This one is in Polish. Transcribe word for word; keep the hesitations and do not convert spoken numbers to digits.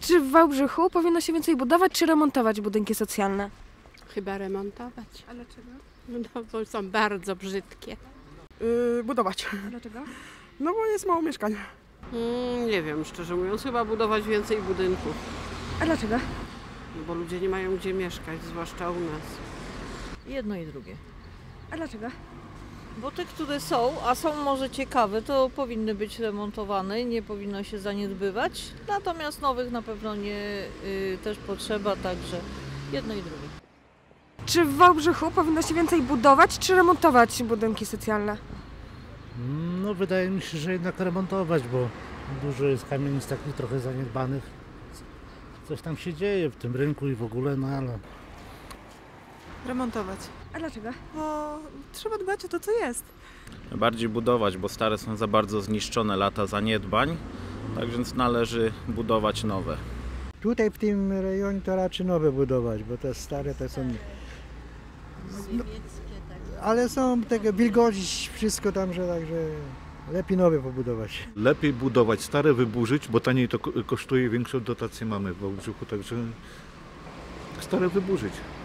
Czy w Wałbrzychu powinno się więcej budować, czy remontować budynki socjalne? Chyba remontować. A dlaczego? No bo są bardzo brzydkie. Yy, budować. A dlaczego? No bo jest mało mieszkań. Mm, nie wiem, szczerze mówiąc, chyba budować więcej budynków. A dlaczego? No bo ludzie nie mają gdzie mieszkać, zwłaszcza u nas. Jedno i drugie. A dlaczego? Bo te, które są, a są może ciekawe, to powinny być remontowane i nie powinno się zaniedbywać. Natomiast nowych na pewno nie y, też potrzeba, także jedno i drugie. Czy w Wałbrzychu powinno się więcej budować, czy remontować budynki socjalne? No wydaje mi się, że jednak remontować, bo dużo jest kamienic takich trochę zaniedbanych. Coś tam się dzieje w tym rynku i w ogóle, no ale... Remontować. A dlaczego? Bo trzeba dbać o to, co jest. Bardziej budować, bo stare są za bardzo zniszczone, lata zaniedbań, tak więc należy budować nowe. Tutaj w tym rejonie to raczej nowe budować, bo te stare to są... No, ale są tego wilgoć, wszystko tam, że także lepiej nowe pobudować. Lepiej budować, stare wyburzyć, bo taniej to ko- kosztuje, większą dotację mamy w Wałbrzychu, także stare wyburzyć.